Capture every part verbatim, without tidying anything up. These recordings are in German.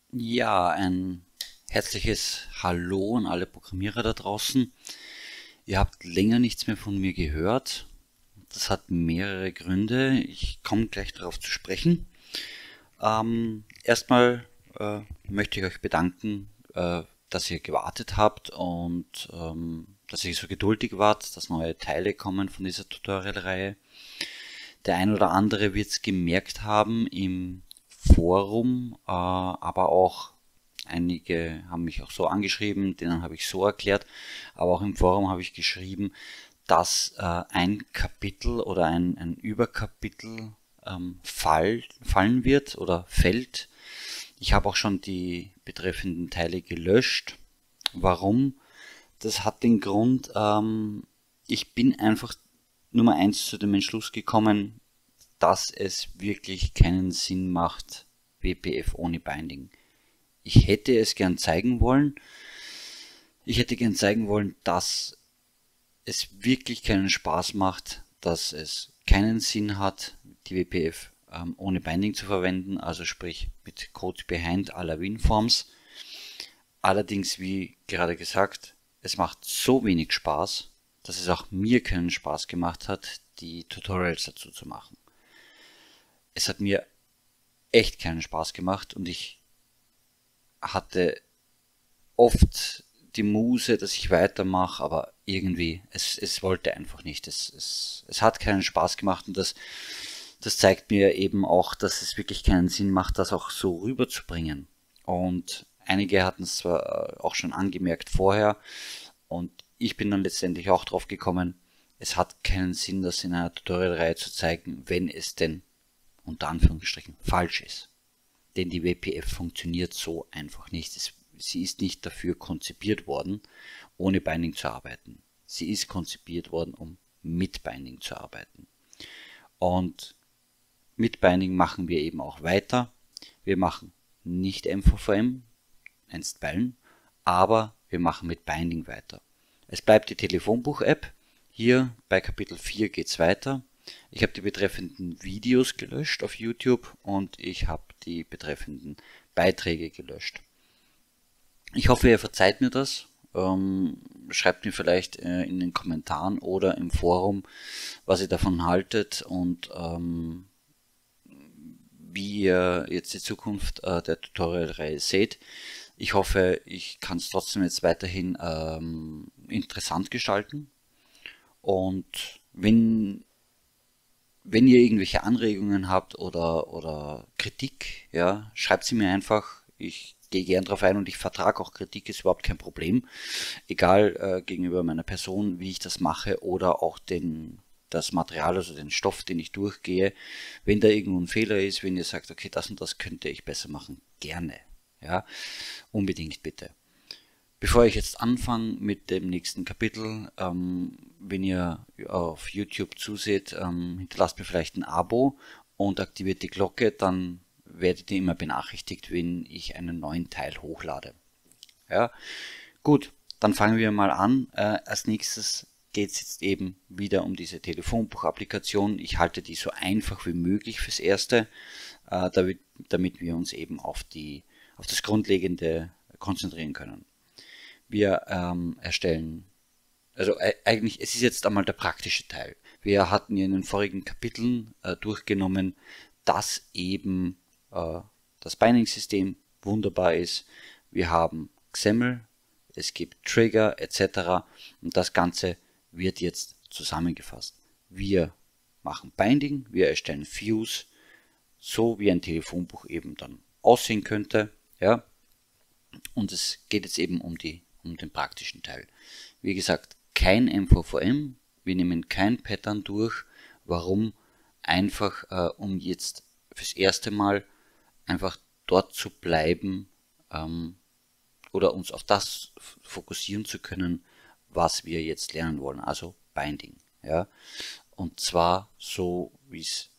Ja, ein herzliches Hallo an alle Programmierer da draußen. Ihr habt länger nichts mehr von mir gehört. Das hat mehrere Gründe. Ich komme gleich darauf zu sprechen. Ähm, erstmal äh, möchte ich euch bedanken, äh, dass ihr gewartet habt und ähm, dass ihr so geduldig wart, dass neue Teile kommen von dieser Tutorial-Reihe. Der ein oder andere wird es gemerkt haben im Forum, äh, aber auch einige haben mich auch so angeschrieben, denen habe ich so erklärt, aber auch im Forum habe ich geschrieben, dass äh, ein Kapitel oder ein, ein Überkapitel ähm, fall, fallen wird oder fällt. Ich habe auch schon die betreffenden Teile gelöscht. Warum? Das hat den Grund, ähm, ich bin einfach Nummer eins zu dem Entschluss gekommen, dass es wirklich keinen Sinn macht, W P F ohne Binding. Ich hätte es gern zeigen wollen. Ich hätte gern zeigen wollen, dass es wirklich keinen Spaß macht, dass es keinen Sinn hat, die W P F ähm, ohne Binding zu verwenden, also sprich mit Code Behind à la WinForms. Allerdings, wie gerade gesagt, es macht so wenig Spaß, dass es auch mir keinen Spaß gemacht hat, die Tutorials dazu zu machen. Es hat mir echt keinen Spaß gemacht und ich hatte oft die Muse, dass ich weitermache, aber irgendwie, es, es wollte einfach nicht. Es, es, es hat keinen Spaß gemacht und das, das zeigt mir eben auch, dass es wirklich keinen Sinn macht, das auch so rüberzubringen. Und einige hatten es zwar auch schon angemerkt vorher und ich bin dann letztendlich auch drauf gekommen, es hat keinen Sinn, das in einer Tutorial-Reihe zu zeigen, wenn es denn unter Anführungsstrichen falsch ist. Denn die W P F funktioniert so einfach nicht. Es, sie ist nicht dafür konzipiert worden, ohne Binding zu arbeiten. Sie ist konzipiert worden, um mit Binding zu arbeiten. Und mit Binding machen wir eben auch weiter. Wir machen nicht M V V M, einstweilen, aber wir machen mit Binding weiter. Es bleibt die Telefonbuch-App. Hier bei Kapitel vier geht es weiter. Ich habe die betreffenden Videos gelöscht auf YouTube und ich habe die betreffenden Beiträge gelöscht. Ich hoffe, ihr verzeiht mir das. Ähm, schreibt mir vielleicht äh, in den Kommentaren oder im Forum, was ihr davon haltet und ähm, wie ihr jetzt die Zukunft äh, der Tutorial-Reihe seht. Ich hoffe, ich kann es trotzdem jetzt weiterhin ähm, interessant gestalten. Und wenn Wenn ihr irgendwelche Anregungen habt oder, oder Kritik, ja, schreibt sie mir einfach. Ich gehe gern drauf ein und ich vertrage auch Kritik, ist überhaupt kein Problem. Egal äh, gegenüber meiner Person, wie ich das mache oder auch den, das Material, also den Stoff, den ich durchgehe. Wenn da irgendwo ein Fehler ist, wenn ihr sagt, okay, das und das könnte ich besser machen, gerne. Ja, unbedingt bitte. Bevor ich jetzt anfange mit dem nächsten Kapitel, ähm, wenn ihr auf YouTube zuseht, ähm, hinterlasst mir vielleicht ein Abo und aktiviert die Glocke, dann werdet ihr immer benachrichtigt, wenn ich einen neuen Teil hochlade. Ja, gut, dann fangen wir mal an. Äh, als nächstes geht es jetzt eben wieder um diese Telefonbuch-Applikation. Ich halte die so einfach wie möglich fürs Erste, äh, damit, damit wir uns eben auf, die, auf das Grundlegende konzentrieren können. Wir ähm, erstellen, also äh, eigentlich, es ist jetzt einmal der praktische Teil. Wir hatten ja in den vorigen Kapiteln äh, durchgenommen, dass eben äh, das Binding-System wunderbar ist. Wir haben X E M L, es gibt Trigger et cetera. Und das Ganze wird jetzt zusammengefasst. Wir machen Binding, wir erstellen Views, so wie ein Telefonbuch eben dann aussehen könnte. Ja? Und es geht jetzt eben um die um den praktischen Teil. Wie gesagt, kein M V V M, wir nehmen kein Pattern durch. Warum? Einfach äh, um jetzt fürs erste Mal einfach dort zu bleiben ähm, oder uns auf das fokussieren zu können, was wir jetzt lernen wollen, also Binding. Ja? Und zwar so, wie es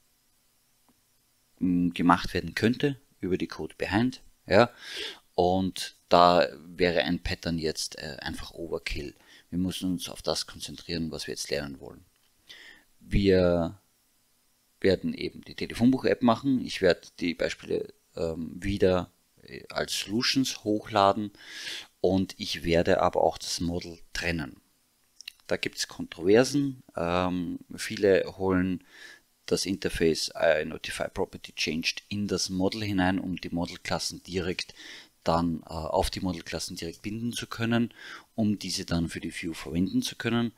gemacht werden könnte über die Code Behind. Ja? Und da wäre ein Pattern jetzt äh, einfach Overkill. Wir müssen uns auf das konzentrieren, was wir jetzt lernen wollen. Wir werden eben die Telefonbuch-App machen. Ich werde die Beispiele ähm, wieder als Solutions hochladen und ich werde aber auch das Model trennen. Da gibt es Kontroversen. Ähm, viele holen das Interface äh, Notify Property Changed in das Model hinein, um die Modelklassen direkt dann äh, auf die Modelklassen direkt binden zu können, um diese dann für die View verwenden zu können.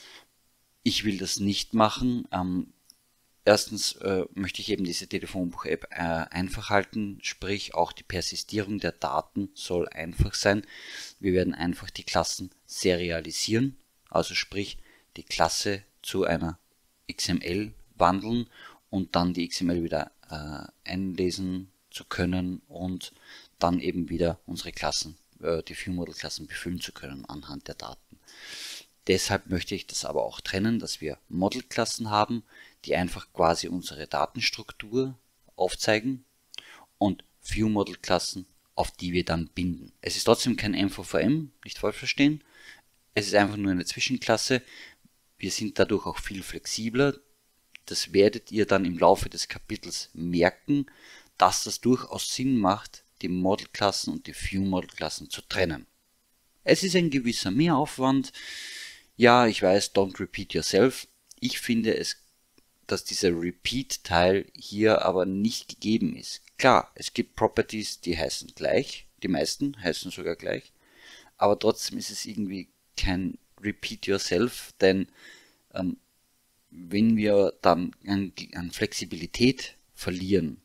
Ich will das nicht machen. Ähm, erstens äh, möchte ich eben diese Telefonbuch-App äh, einfach halten, sprich auch die Persistierung der Daten soll einfach sein. Wir werden einfach die Klassen serialisieren, also sprich die Klasse zu einer X M L wandeln und dann die X M L wieder äh, einlesen zu können und dann eben wieder unsere Klassen, äh, die View-Model-Klassen befüllen zu können anhand der Daten. Deshalb möchte ich das aber auch trennen, dass wir Model-Klassen haben, die einfach quasi unsere Datenstruktur aufzeigen und View-Model-Klassen, auf die wir dann binden. Es ist trotzdem kein M V V M, nicht falsch verstehen. Es ist einfach nur eine Zwischenklasse. Wir sind dadurch auch viel flexibler. Das werdet ihr dann im Laufe des Kapitels merken, dass das durchaus Sinn macht, die Model-Klassen und die View-Model-Klassen zu trennen. Es ist ein gewisser Mehraufwand. Ja, ich weiß, don't repeat yourself. Ich finde es, dass dieser Repeat-Teil hier aber nicht gegeben ist. Klar, es gibt Properties, die heißen gleich. Die meisten heißen sogar gleich. Aber trotzdem ist es irgendwie kein Repeat yourself, denn ähm, wenn wir dann an, an Flexibilität verlieren,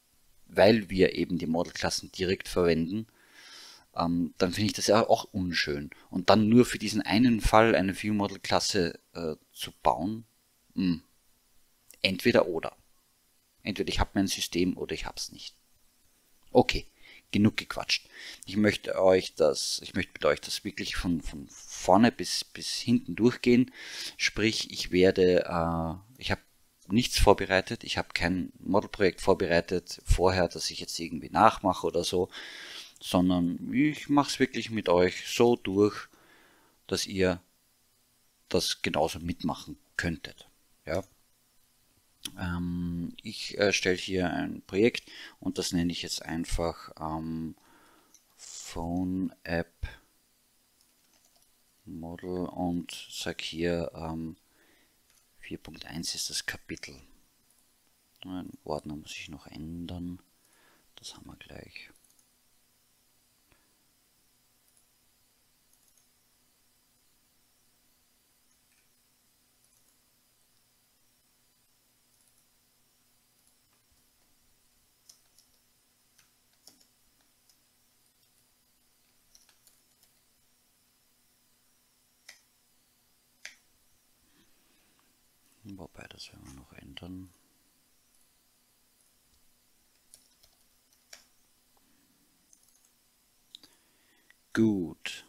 weil wir eben die Modelklassen direkt verwenden, ähm, dann finde ich das ja auch unschön. Und dann nur für diesen einen Fall eine View-Model-Klasse äh, zu bauen, mh. entweder oder. Entweder ich habe mein System oder ich habe es nicht. Okay, genug gequatscht. Ich möchte euch das, ich möchte mit euch das wirklich von, von vorne bis, bis hinten durchgehen. Sprich, ich werde, äh, ich habe nichts vorbereitet, ich habe kein Modelprojekt vorbereitet vorher, dass ich jetzt irgendwie nachmache oder so, sondern ich mache es wirklich mit euch so durch, dass ihr das genauso mitmachen könntet. Ja. Ähm, ich erstelle hier ein Projekt und das nenne ich jetzt einfach ähm, Phone App Model und sage hier ähm, vier Punkt eins ist das Kapitel. Den Ordner muss ich noch ändern. Das haben wir gleich. Wobei, das werden wir noch ändern. Gut.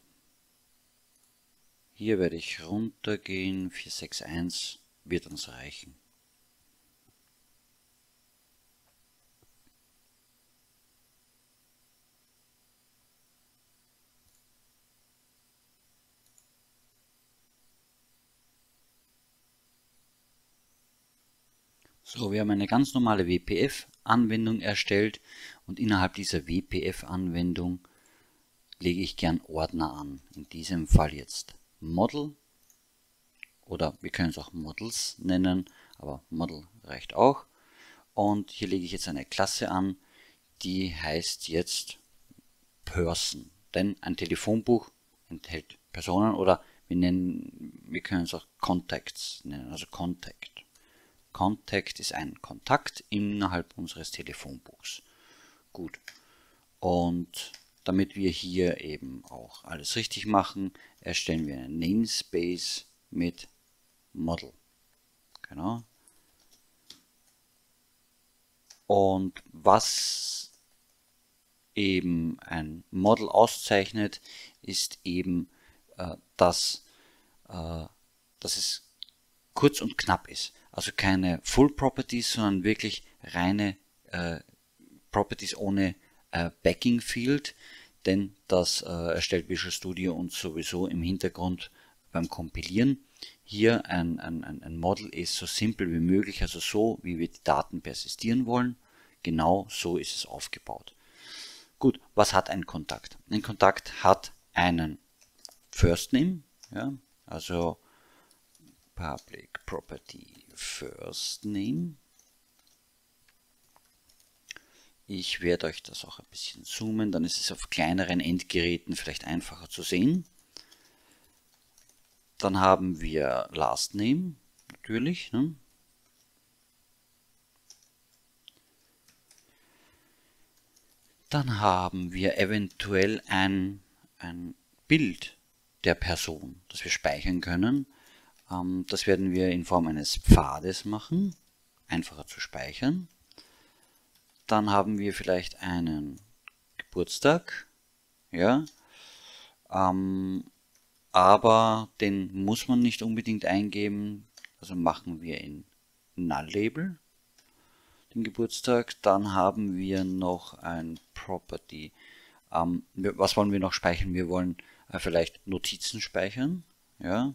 Hier werde ich runtergehen. vier sechs eins wird uns reichen. So, wir haben eine ganz normale W P F-Anwendung erstellt und innerhalb dieser W P F-Anwendung lege ich gern Ordner an. In diesem Fall jetzt Model oder wir können es auch Models nennen, aber Model reicht auch. Und hier lege ich jetzt eine Klasse an, die heißt jetzt Person, denn ein Telefonbuch enthält Personen oder wir nennen, wir können es auch Contacts nennen, also Contact. Contact ist ein Kontakt innerhalb unseres Telefonbuchs. Gut. Und damit wir hier eben auch alles richtig machen, erstellen wir einen Namespace mit Model. Genau. Und was eben ein Model auszeichnet, ist eben, äh, dass, äh, dass es kurz und knapp ist. Also keine Full Properties, sondern wirklich reine äh, Properties ohne äh, Backing Field, denn das äh, erstellt Visual Studio uns sowieso im Hintergrund beim Kompilieren. Hier ein, ein, ein Model ist so simpel wie möglich, also so wie wir die Daten persistieren wollen. Genau so ist es aufgebaut. Gut, was hat ein Kontakt? Ein Kontakt hat einen First Name, ja, also Public Property First Name. Ich werde euch das auch ein bisschen zoomen, dann ist es auf kleineren Endgeräten vielleicht einfacher zu sehen. Dann haben wir Last Name, natürlich. Ne? Dann haben wir eventuell ein, ein Bild der Person, das wir speichern können. Ähm, das werden wir in Form eines Pfades machen, einfacher zu speichern. Dann haben wir vielleicht einen Geburtstag, ja, ähm, aber den muss man nicht unbedingt eingeben, also machen wir in Null-Label den Geburtstag. Dann haben wir noch ein Property. Ähm, was wollen wir noch speichern? Wir wollen äh, vielleicht Notizen speichern, ja,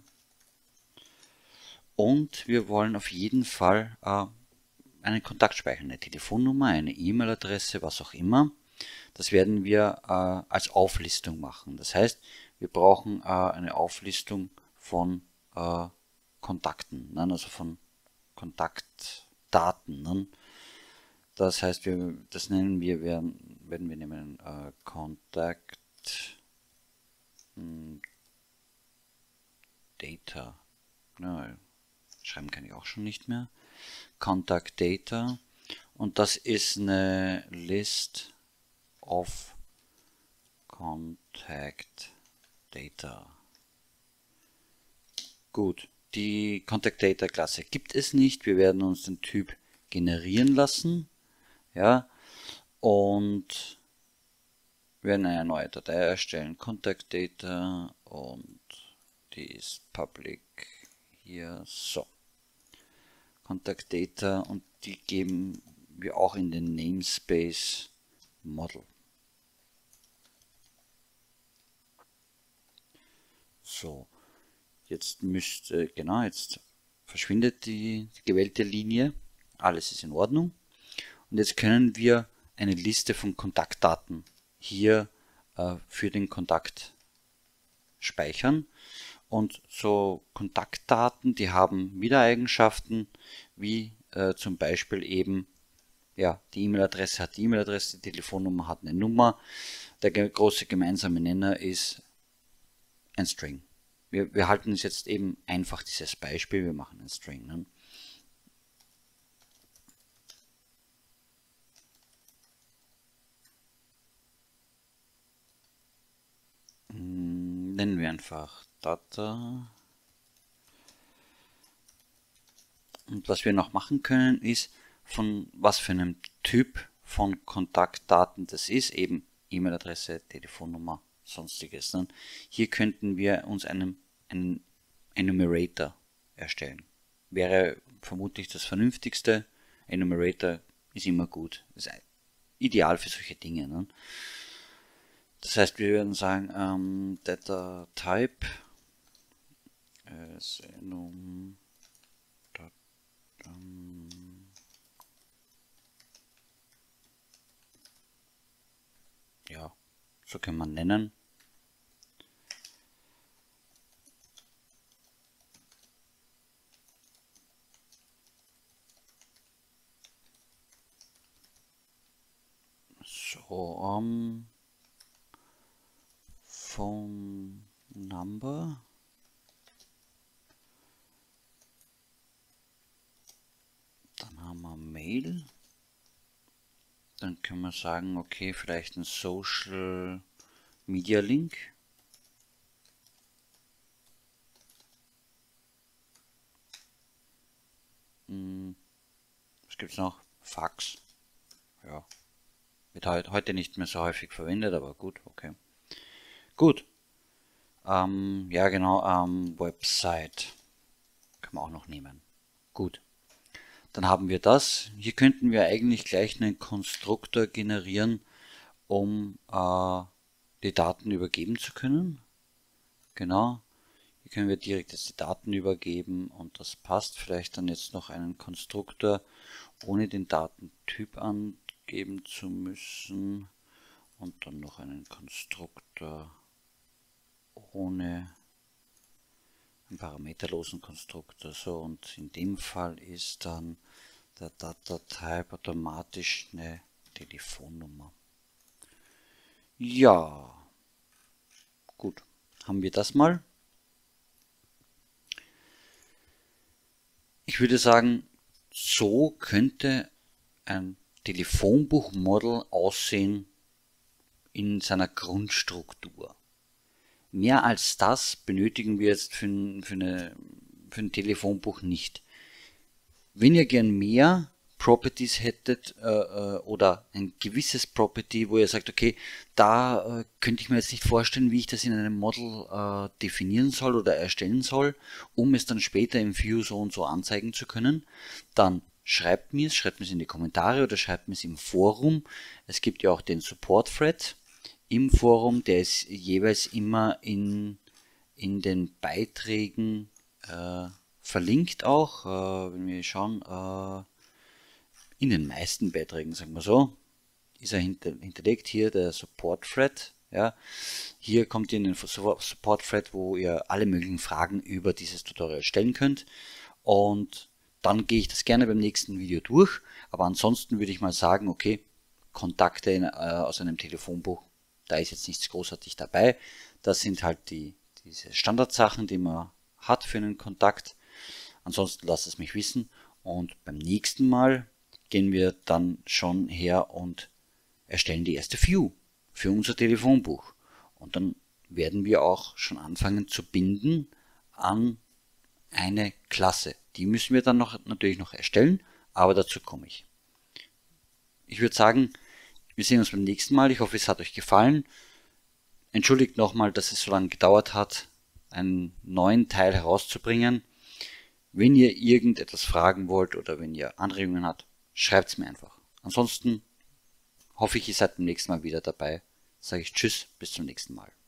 und wir wollen auf jeden Fall äh, einen Kontakt speichern, eine Telefonnummer, eine E-Mail-Adresse, was auch immer. Das werden wir äh, als Auflistung machen. Das heißt, wir brauchen äh, eine Auflistung von äh, Kontakten, ne? Also von Kontaktdaten. Ne? Das heißt, wir, das nennen wir, werden, werden wir nehmen äh, Contact hm, Data. Ja, schreiben kann ich auch schon nicht mehr. Contact Data, und das ist eine List of Contact Data. Gut, die Contact Data Klasse gibt es nicht. Wir werden uns den Typ generieren lassen, ja, und werden eine neue Datei erstellen, Contact Data, und die ist public hier, so. Contact Data, und die geben wir auch in den Namespace Model. So, jetzt müsste, genau, jetzt verschwindet die gewählte Linie, alles ist in Ordnung, und jetzt können wir eine Liste von Kontaktdaten hier äh, für den Kontakt speichern. Und so Kontaktdaten, die haben wieder Eigenschaften, wie äh, zum Beispiel eben, ja, die E-Mail-Adresse hat die E-Mail-Adresse, die Telefonnummer hat eine Nummer. Der große gemeinsame Nenner ist ein String. Wir, wir halten uns jetzt eben einfach dieses Beispiel, wir machen ein String. Ne? Hm, nennen wir einfach Data. Und was wir noch machen können, ist, von was für einem Typ von Kontaktdaten das ist, eben E-Mail-Adresse, Telefonnummer, sonstiges. Ne? Hier könnten wir uns einen, einen Enumerator erstellen. Wäre vermutlich das Vernünftigste. Enumerator ist immer gut, ist ideal für solche Dinge. Ne? Das heißt, wir würden sagen, ähm, Data Type ist enum, ähm, ja, so kann man nennen. So, um, Phone Number. Dann haben wir Mail. Dann können wir sagen, okay, vielleicht ein Social Media Link. Hm, was gibt es noch? Fax. Ja. Wird halt heute nicht mehr so häufig verwendet, aber gut, okay. Gut. Ähm, ja, genau, ähm, Website. Können wir auch noch nehmen. Gut. Dann haben wir das. Hier könnten wir eigentlich gleich einen Konstruktor generieren, um äh, die Daten übergeben zu können. Genau. Hier können wir direkt jetzt die Daten übergeben und das passt. Vielleicht dann jetzt noch einen Konstruktor, ohne den Datentyp angeben zu müssen. und dann noch einen Konstruktor ohne einen parameterlosen Konstruktor. So, und in dem Fall ist dann der Data-Type automatisch eine Telefonnummer. Ja, gut, haben wir das mal. Ich würde sagen, so könnte ein Telefonbuchmodel aussehen in seiner Grundstruktur. Mehr als das benötigen wir jetzt für ein, für eine, für ein Telefonbuch nicht. Wenn ihr gern mehr Properties hättet äh, oder ein gewisses Property, wo ihr sagt, okay, da äh, könnte ich mir jetzt nicht vorstellen, wie ich das in einem Model äh, definieren soll oder erstellen soll, um es dann später im View so und so anzeigen zu können, dann schreibt mir es, schreibt mir es in die Kommentare oder schreibt mir es im Forum. Es gibt ja auch den Support-Thread im Forum, der ist jeweils immer in, in den Beiträgen äh, verlinkt auch, äh, wenn wir schauen, äh, in den meisten Beiträgen, sagen wir so, ist er hinter, hinterlegt, hier der Support-Thread. Ja. Hier kommt ihr in den Support-Thread, wo ihr alle möglichen Fragen über dieses Tutorial stellen könnt, und dann gehe ich das gerne beim nächsten Video durch, aber ansonsten würde ich mal sagen, okay, Kontakte in, äh, aus einem Telefonbuch, da ist jetzt nichts großartig dabei. Das sind halt die, diese Standardsachen, die man hat für einen Kontakt. Ansonsten lasst es mich wissen, und beim nächsten Mal gehen wir dann schon her und erstellen die erste View für unser Telefonbuch. Und dann werden wir auch schon anfangen zu binden an eine Klasse. Die müssen wir dann noch, natürlich noch erstellen, aber dazu komme ich. Ich würde sagen, wir sehen uns beim nächsten Mal. Ich hoffe, es hat euch gefallen. Entschuldigt nochmal, dass es so lange gedauert hat, einen neuen Teil herauszubringen. Wenn ihr irgendetwas fragen wollt oder wenn ihr Anregungen habt, schreibt es mir einfach. Ansonsten hoffe ich, ihr seid beim nächsten Mal wieder dabei. Sage ich Tschüss, bis zum nächsten Mal.